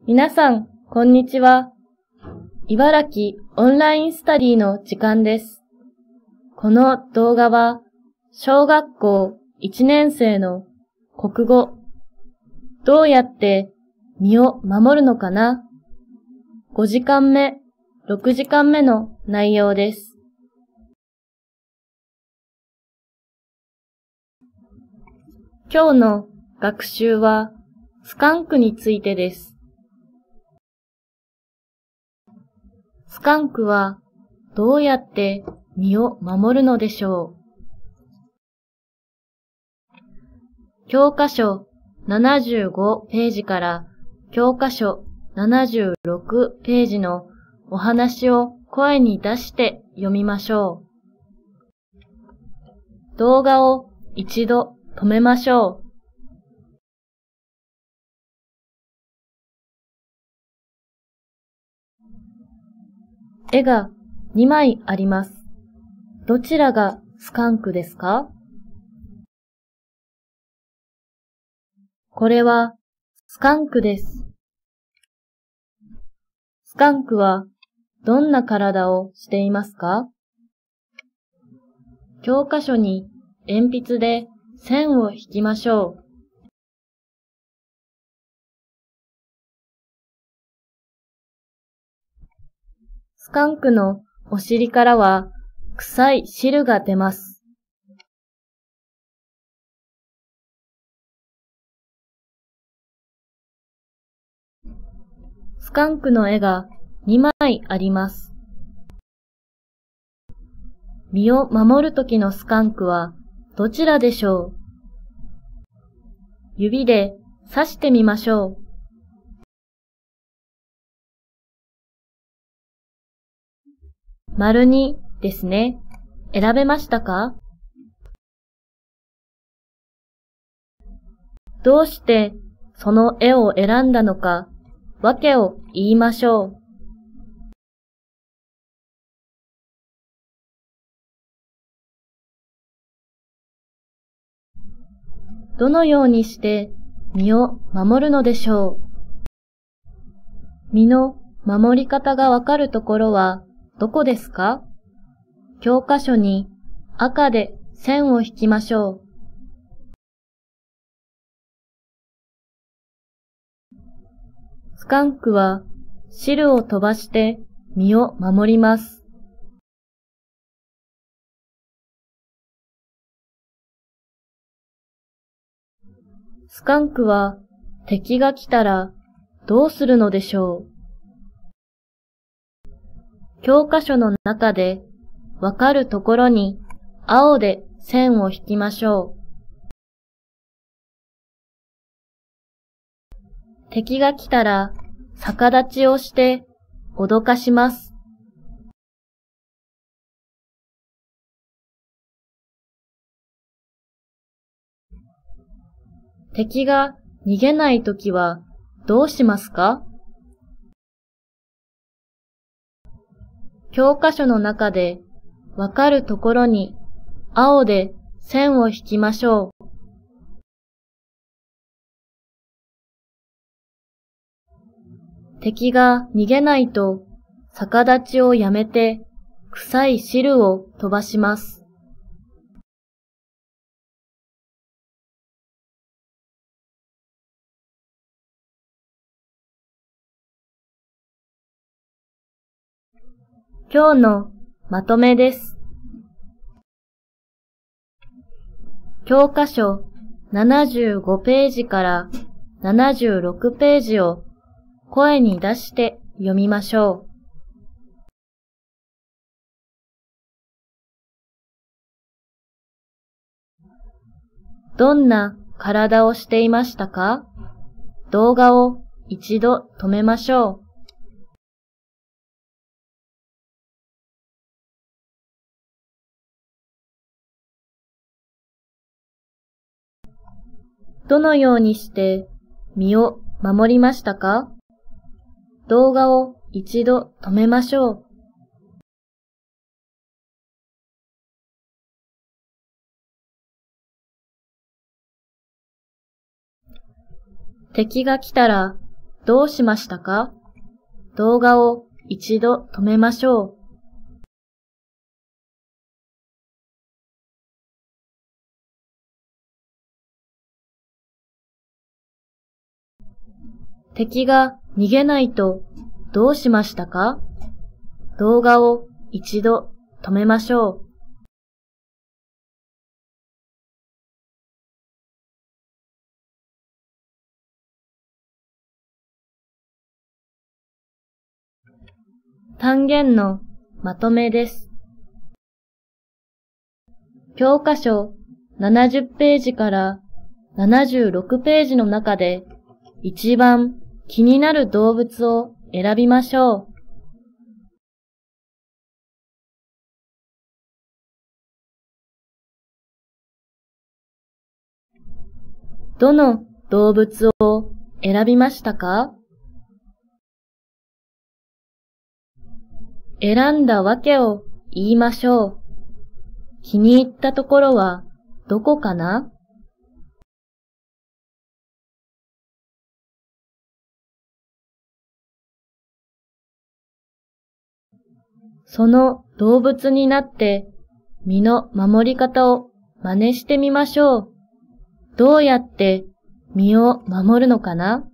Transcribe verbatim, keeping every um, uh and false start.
皆さん、こんにちは。茨城オンラインスタディの時間です。この動画は、小学校いちねん生の国語、どうやって身を守るのかな？ごじかんめ、ろくじかんめの内容です。今日の学習は、スカンクについてです。スカンクはどうやって身を守るのでしょう。教科書ななじゅうごページから教科書ななじゅうろくページのお話を声に出して読みましょう。動画を一度止めましょう。絵がにまいあります。どちらがスカンクですか？これはスカンクです。スカンクはどんな体をしていますか？教科書に鉛筆で線を引きましょう。スカンクのお尻からは臭い汁が出ます。スカンクの絵がにまいあります。身を守るときのスカンクはどちらでしょう？指で刺してみましょう。丸にですね。選べましたか？どうしてその絵を選んだのか、わけを言いましょう。どのようにして身を守るのでしょう。身の守り方がわかるところはどこですか？教科書に赤で線を引きましょう。スカンクは汁を飛ばして身を守ります。スカンクは敵が来たらどうするのでしょう。教科書の中でわかるところに青で線を引きましょう。敵が来たら逆立ちをして脅かします。敵が逃げないときはどうしますか？教科書の中でわかるところに青で線を引きましょう。敵が逃げないと逆立ちをやめて臭い汁を飛ばします。今日のまとめです。教科書ななじゅうごページからななじゅうろくページを声に出して読みましょう。どんな体をしていましたか？動画を一度止めましょう。どのようにして身を守りましたか？動画を一度止めましょう。敵が来たらどうしましたか？動画を一度止めましょう。敵が逃げないとどうしましたか？動画を一度止めましょう。単元のまとめです。教科書ななじゅっページからななじゅうろくページの中で一番気になる動物を選びましょう。どの動物を選びましたか？選んだわけを言いましょう。気に入ったところはどこかな？その動物になって身の守り方を真似してみましょう。どうやって身を守るのかな？